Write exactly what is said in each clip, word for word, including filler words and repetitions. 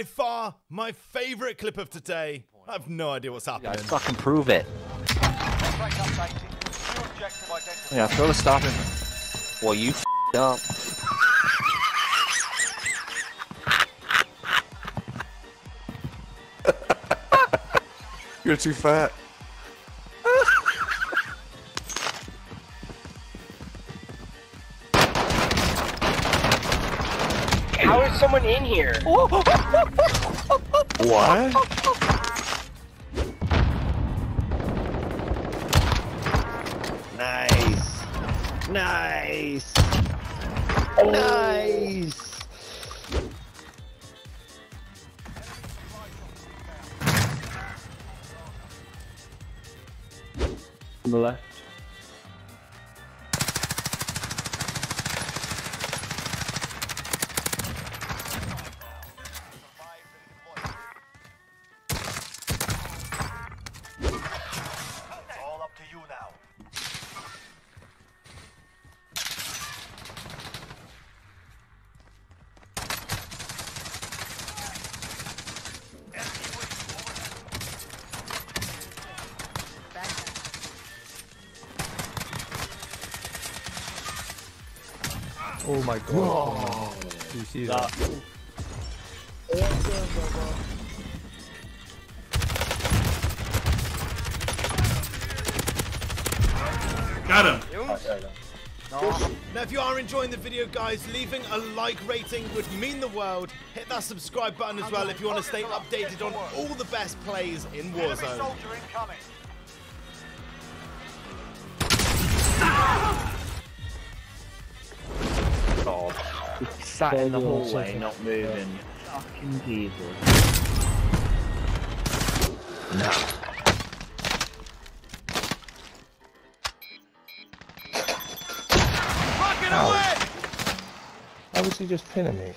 by far my favorite clip of today. I have no idea what's happening. Yeah, fucking prove it. Yeah, throw the stop in. Well, you f***ed up. You're too fat. How is someone in here? What? Nice. Nice. Oh. Nice. On the left. All up to you now. Oh my god. Oh, you see that? Got him. Now, if you are enjoying the video, guys, leaving a like rating would mean the world. Hit that subscribe button as well if you want to stay updated on all the best plays in Warzone. God. Just sat in the hallway, not moving. Fucking Jesus. No. Rocket away! How was he just pinning me?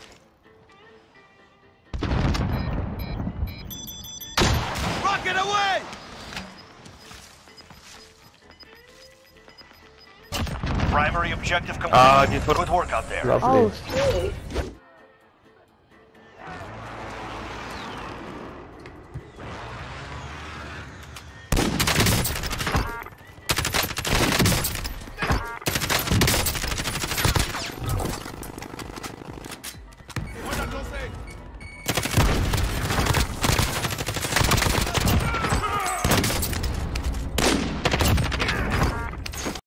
Rocket away! Primary objective complete. Ah, you put- Good work out there. Lovely. Oh, shit.